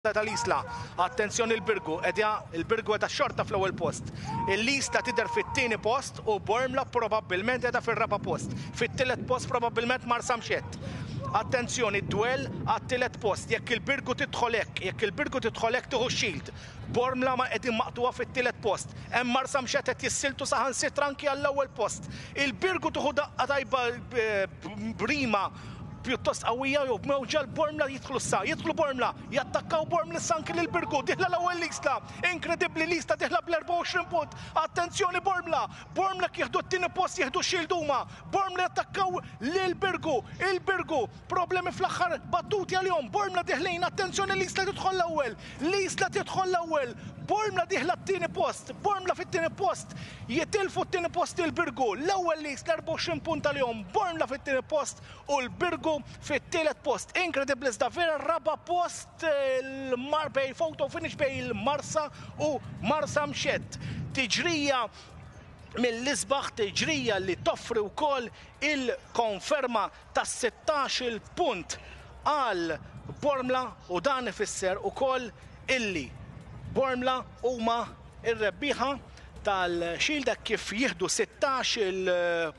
tal-Isla. Attenzjoni l-Birgu, il-Birgu edha xorta fl-ewwel post. Il-Isla tidher fit-tieni post u Bormla probabbilment edha fir-raba post. Fit-tielet post probabbilment Marsa Mxett. Attenzjoni, d-dwell għat-tielet post. Jekk il-Birgu tidħol hekk tieħu x-Shield. Bormla ma qegħdin maqtuha fit-tielet post. Hemm Marsa Mxett qed jissiltu saħansitra anki għall-ewwel post. Il-Birgu tieħu daqqa tajba brima pjuttost qawwija jew b'mewġa l-Bormla jidħlu Bormla, jattakkaw Bormla sanki lill-Birgu, diħla l-ewwel l-Isla, inkredibbli l-Isla diħla bl-24 punt. Attenzjoni Bormla jieħdu t-tieni post jieħdu x-Shield huma. Bormla jattakkaw lill-Birgu, il-Birgu problemi fl-aħħar battuti għalihom. Bormla diħlejn, attenzjoni l-Isla tidħol l-ewwel. Bormla diħla t-tieni post, Bormla fit-tieni post, jitilfu t-tieni post il-Birgu. L-ewwel l-Isla 24 punt għalihom, Bormla fit-tieni post u l-Birgu fit-tielet post. Inkredibbli iżda vera raba post bej photo finish bej il-Marsa u Marsa Mxett. Tiġrija mill-isbaħ, tiġrija li toffri wkoll il-konferma ta' 16 punt għal Bormla u dan ifisser ukoll illi Bormla huma r-rebbieħa tal-Shield kif jieħdu 16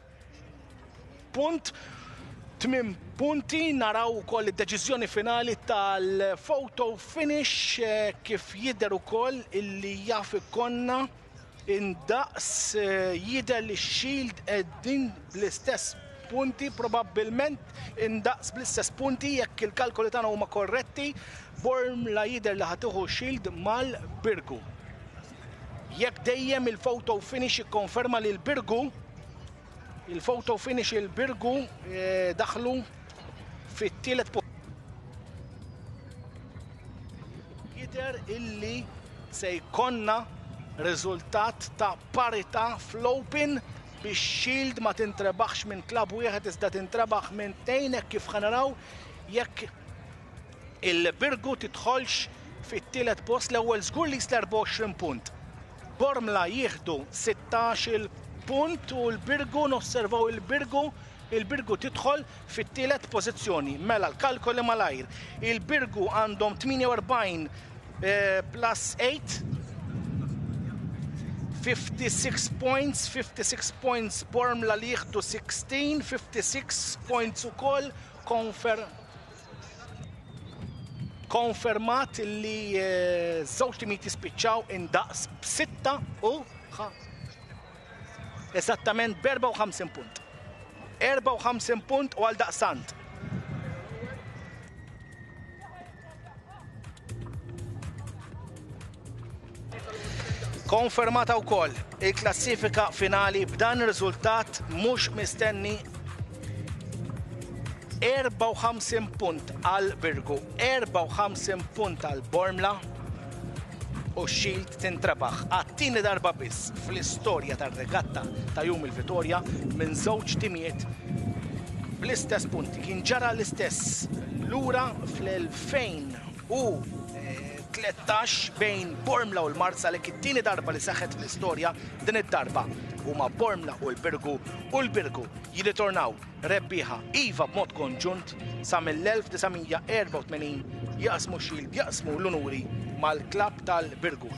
punt. 8 punti naraw ukoll id-deċiżjoni finali tal-photo finish kif jidher ukoll illi jaf ikonna indaqs jidher li x-Shield qegħdin bl-istess punti, probabbilment indaqs bl-istess punti jekk il-kalkoli tagħna huma korretti. Bormla jidher li ħatieħu Shield mal-Birgu. Jekk dejjem il-photo finish ikkonferma li l-Birgu il-photo finish il-Birgu daħlu fit-tielet post. Jidher illi se jkollna riżultat ta' parità fl-Open biex Shield ma tintrebaħx minn klabb wieħed iżda tintrebaħ minn tnejn hekk kif ħanaraw jekk il-Birgu tidħolx fit-tielet post l-ewwel żgur li jisla 24 punt. Bormla jieħdu 16 punt u l-Birgu nosservaw il-Birgu tidħol fit-tielet pożizzjoni. Mela l-kalkoli malajr. Il-Birgu għandhom 48 plus 8 56 points Bormla li jieħdu 16, 56 points ukoll konfermat li żewġ timijiet jispiċċaw indaqs b'6 u esattament b'54 punt. 54 punt u għal daqsant. Konfermata wkoll il-klassifika finali b'dan ir-riżultat mhux mistenni 54 punt għal Birgu, 54 punt għal Bormla u Shield tintrebaħ għat-tieni darba biss fl-istorja tar-regatta ta' jum il-Vittorja minn żewġ timijiet bl-istess punti. Kien ġara l-istess lura fl-2013 bejn Bormla u l-Marsa li it-tieni darba li seħħet fl-istorja. Din id-darba huma Bormla u l-Birgu jirritornaw rebbieħa iva b'mod konġunt sa mill-1984 jaqsmu Shield, jaqsmu l-unuri mal-klabb tal-Birgu.